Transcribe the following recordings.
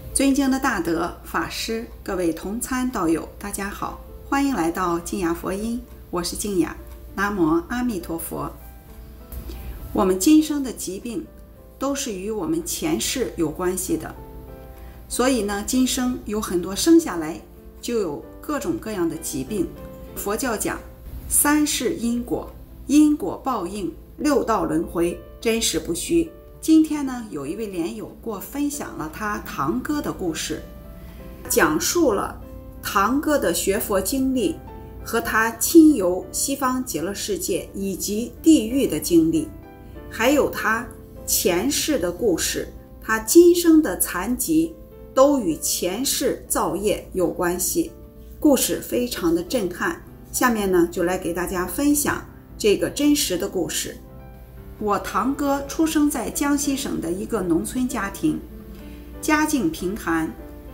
尊敬的大德、法师、各位同参道友，大家好，欢迎来到静雅佛音，我是静雅，南无阿弥陀佛。我们今生的疾病都是与我们前世有关系的，所以呢，今生有很多生下来就有各种各样的疾病。佛教讲三世因果，因果报应，六道轮回，真实不虚。今天呢，有一位莲友给我分享了他堂哥的故事，讲述了堂哥的学佛经历和他亲游西方极乐世界以及地狱的经历，还有他前世的故事，他今生的残疾都与前世造业有关系，故事非常的震撼。下面呢，就来给大家分享这个真实的故事。我堂哥出生在江西省的一个农村家庭，家境贫寒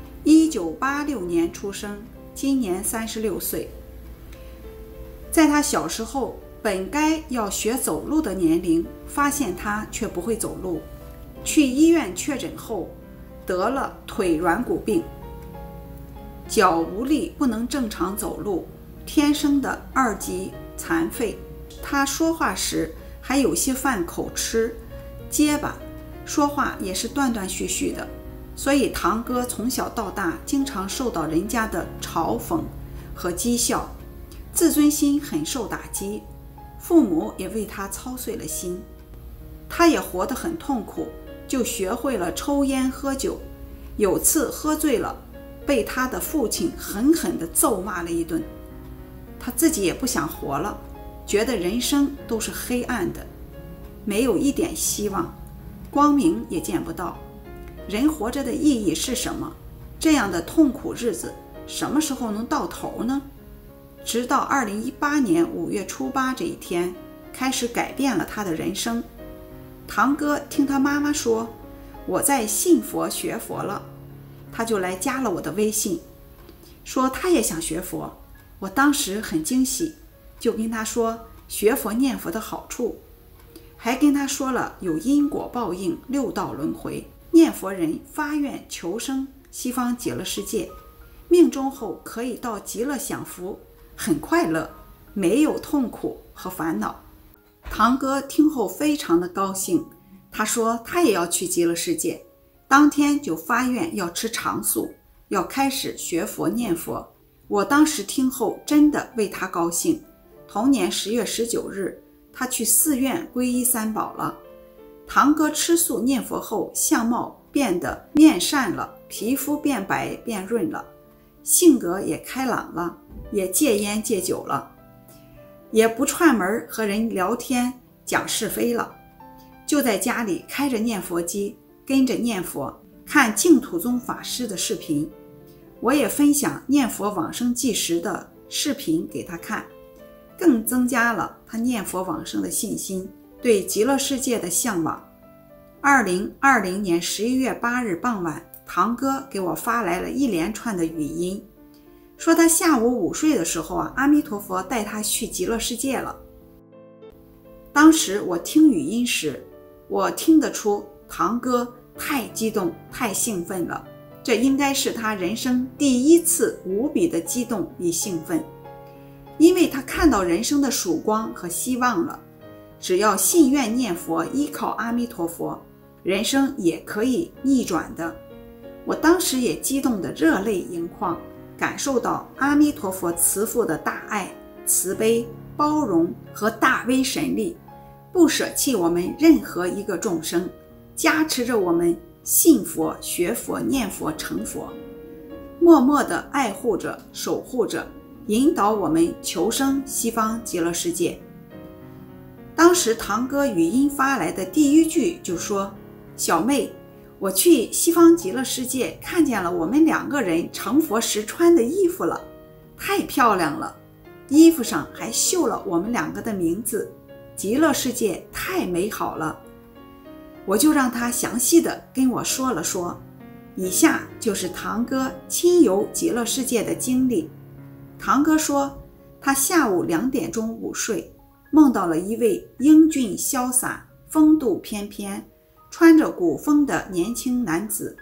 ，1986年出生，今年36岁。在他小时候本该要学走路的年龄，发现他却不会走路，去医院确诊后得了腿软骨病，脚无力，不能正常走路，天生的2级残废。他说话时还有些犯口吃、结巴，说话也是断断续续的，所以堂哥从小到大经常受到人家的嘲讽和讥笑，自尊心很受打击，父母也为他操碎了心。他也活得很痛苦，就学会了抽烟喝酒，有次喝醉了，被他的父亲狠狠地揍骂了一顿。他自己也不想活了，觉得人生都是黑暗的，没有一点希望，光明也见不到。人活着的意义是什么？这样的痛苦日子什么时候能到头呢？直到2018年5月初8这一天，开始改变了他的人生。堂哥听他妈妈说我在信佛学佛了，他就来加了我的微信，说他也想学佛。我当时很惊喜，就跟他说学佛念佛的好处，还跟他说了有因果报应，六道轮回，念佛人发愿求生西方极乐世界，命中后可以到极乐享福，很快乐，没有痛苦和烦恼。堂哥听后非常的高兴，他说他也要去极乐世界，当天就发愿要吃长素，要开始学佛念佛。我当时听后真的为他高兴。同年10月19日，他去寺院皈依三宝了。堂哥吃素念佛后，相貌变得面善了，皮肤变白变润了，性格也开朗了，也戒烟戒酒了，也不串门和人聊天讲是非了，就在家里开着念佛机，跟着念佛，看净土宗法师的视频。我也分享念佛往生计时的视频给他看，更增加了他念佛往生的信心，对极乐世界的向往。2020年11月8日傍晚，堂哥给我发来了一连串的语音，说他下午午睡的时候阿弥陀佛带他去极乐世界了。当时我听语音时，我听得出堂哥太激动太兴奋了，这应该是他人生第一次无比的激动与兴奋，因为他看到人生的曙光和希望了，只要信愿念佛，依靠阿弥陀佛，人生也可以逆转的。我当时也激动得热泪盈眶，感受到阿弥陀佛慈父的大爱、慈悲、包容和大威神力，不舍弃我们任何一个众生，加持着我们信佛、学佛、念佛、成佛，默默地爱护着、守护着，引导我们求生西方极乐世界。当时堂哥语音发来的第一句就说：小妹，我去西方极乐世界看见了我们2个人成佛时穿的衣服了，太漂亮了，衣服上还绣了我们2个的名字，极乐世界太美好了。我就让他详细的跟我说了说，以下就是堂哥亲游极乐世界的经历。堂哥说，他下午2点钟午睡，梦到了一位英俊潇洒、风度翩翩、穿着古风的年轻男子，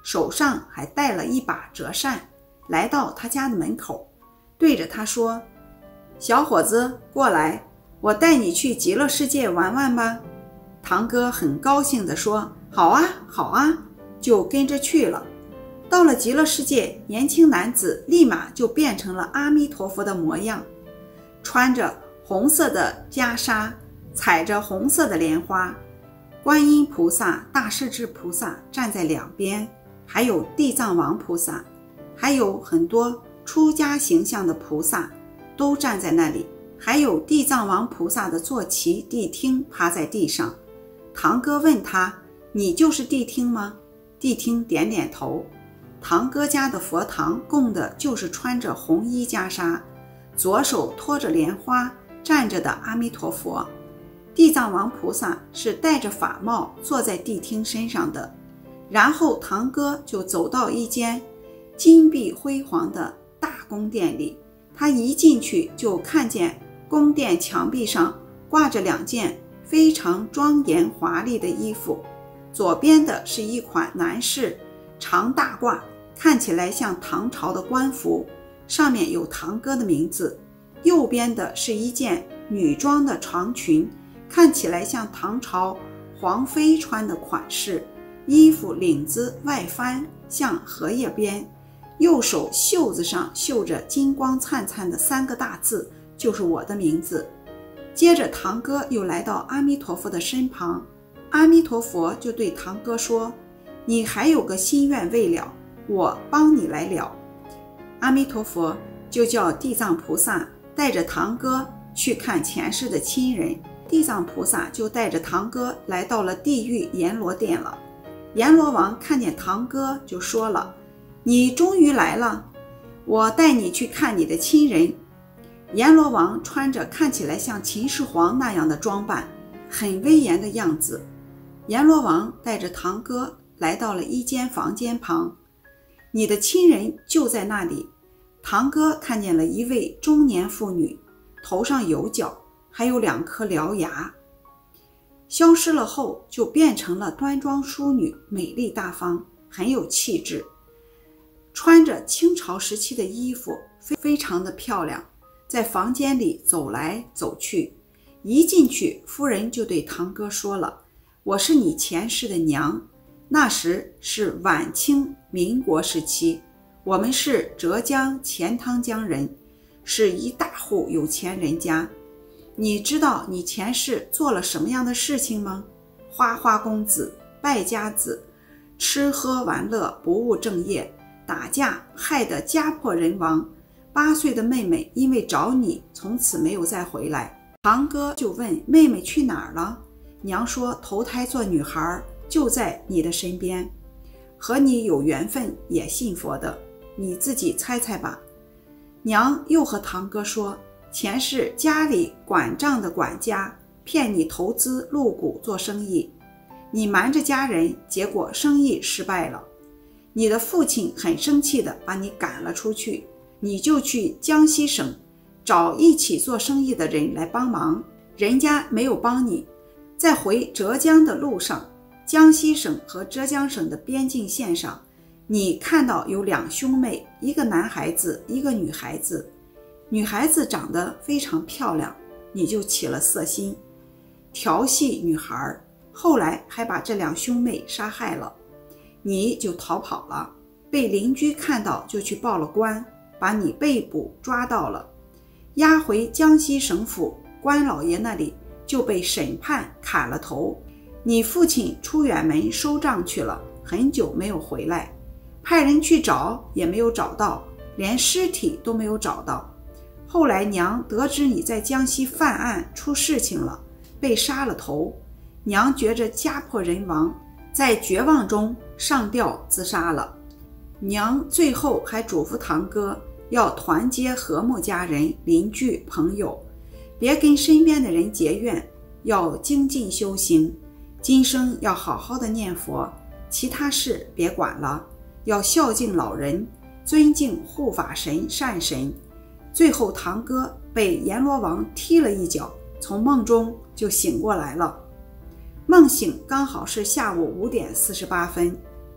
手上还带了一把折扇，来到他家的门口，对着他说：小伙子，过来，我带你去极乐世界玩玩吧。堂哥很高兴地说：好啊，好啊，就跟着去了。到了极乐世界，年轻男子立马就变成了阿弥陀佛的模样，穿着红色的袈裟，踩着红色的莲花，观音菩萨、大势至菩萨站在两边，还有地藏王菩萨，还有很多出家形象的菩萨都站在那里，还有地藏王菩萨的坐骑谛听趴在地上。堂哥问他：你就是谛听吗？谛听点点头。堂哥家的佛堂供的就是穿着红衣袈裟，左手托着莲花站着的阿弥陀佛。地藏王菩萨是戴着法帽坐在谛听身上的。然后堂哥就走到一间金碧辉煌的大宫殿里，他一进去就看见宫殿墙壁上挂着2件非常庄严华丽的衣服，左边的是一款男士长大褂，看起来像唐朝的官服，上面有堂哥的名字。右边的是一件女装的长裙，看起来像唐朝皇妃穿的款式，衣服领子外翻，像荷叶边，右手袖子上绣着金光灿灿的3个大字，就是我的名字。接着堂哥又来到阿弥陀佛的身旁，阿弥陀佛就对堂哥说：你还有个心愿未了，我帮你来了。阿弥陀佛就叫地藏菩萨带着堂哥去看前世的亲人，地藏菩萨就带着堂哥来到了地狱阎罗殿了。阎罗王看见堂哥就说了：你终于来了，我带你去看你的亲人。阎罗王穿着看起来像秦始皇那样的装扮，很威严的样子。阎罗王带着堂哥来到了一间房间旁，你的亲人就在那里。堂哥看见了一位中年妇女，头上有角，还有2颗獠牙。消失了后就变成了端庄淑女，美丽大方，很有气质，穿着清朝时期的衣服，非常的漂亮，在房间里走来走去。一进去，夫人就对堂哥说了：我是你前世的娘，那时是晚清民国时期，我们是浙江钱塘江人，是一大户有钱人家。你知道你前世做了什么样的事情吗？花花公子，败家子，吃喝玩乐不务正业，打架害得家破人亡。8岁的妹妹因为找你，从此没有再回来。堂哥就问妹妹去哪儿了？娘说投胎做女孩，就在你的身边，和你有缘分，也信佛的，你自己猜猜吧。娘又和堂哥说，前世家里管账的管家骗你投资入股做生意，你瞒着家人，结果生意失败了。你的父亲很生气的把你赶了出去，你就去江西省找一起做生意的人来帮忙，人家没有帮你。在回浙江的路上，江西省和浙江省的边境线上，你看到有2兄妹，一个男孩子，一个女孩子。女孩子长得非常漂亮，你就起了色心，调戏女孩，后来还把这2兄妹杀害了。你就逃跑了，被邻居看到就去报了官，把你被捕抓到了，押回江西省府关老爷那里，就被审判砍了头。你父亲出远门收账去了，很久没有回来，派人去找也没有找到，连尸体都没有找到。后来娘得知你在江西犯案出事情了，被杀了头，娘觉着家破人亡，在绝望中上吊自杀了。娘最后还嘱咐堂哥要团结和睦家人、邻居、朋友，别跟身边的人结怨，要精进修行，今生要好好的念佛，其他事别管了，要孝敬老人，尊敬护法神、善神。最后堂哥被阎罗王踢了一脚，从梦中就醒过来了。梦醒刚好是下午5点48分。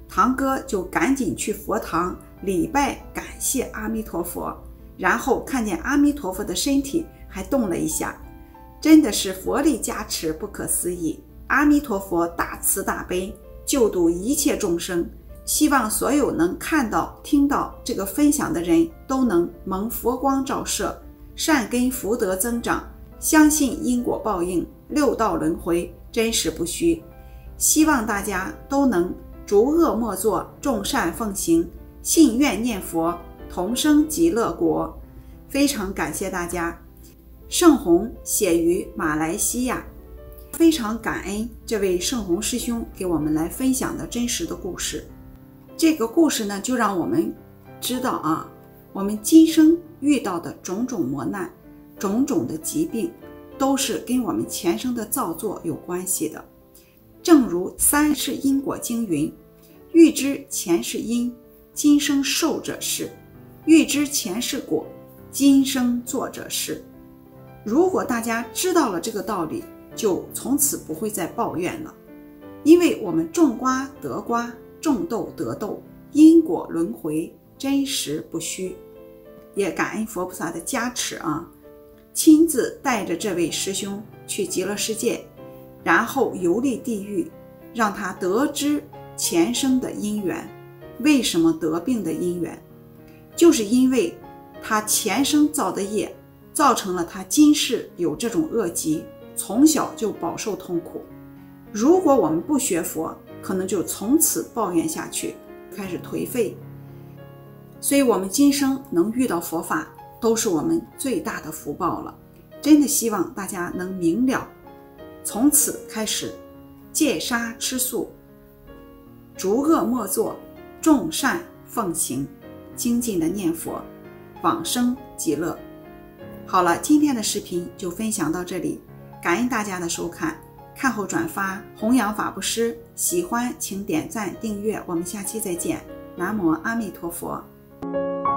堂哥就赶紧去佛堂礼拜感谢阿弥陀佛，然后看见阿弥陀佛的身体还动了一下，真的是佛力加持，不可思议。阿弥陀佛大慈大悲，救度一切众生，希望所有能看到听到这个分享的人都能蒙佛光照射，善根福德增长，相信因果报应，六道轮回真实不虚。希望大家都能逐恶莫作，众善奉行，信愿念佛，同生极乐国。非常感谢大家。盛红写于马来西亚，非常感恩这位盛红师兄给我们来分享的真实的故事。这个故事呢，就让我们知道啊，我们今生遇到的种种磨难，种种的疾病，都是跟我们前生的造作有关系的。正如三世因果经云，欲知前世因，今生受者是；欲知前世果，今生做者是。如果大家知道了这个道理，就从此不会再抱怨了。因为我们种瓜得瓜，种豆得豆，因果轮回真实不虚。也感恩佛菩萨的加持啊，亲自带着这位师兄去极乐世界，然后游历地狱，让他得知前生的因缘。为什么得病的因缘？就是因为他前生造的业，造成了他今世有这种恶疾，从小就饱受痛苦。如果我们不学佛，可能就从此抱怨下去，开始颓废。所以我们今生能遇到佛法，都是我们最大的福报了。真的希望大家能明了，从此开始戒杀吃素，逐恶莫作，众善奉行，精进的念佛，往生极乐。好了，今天的视频就分享到这里，感恩大家的收看，看后转发，弘扬法布施，喜欢请点赞订阅，我们下期再见。南无阿弥陀佛。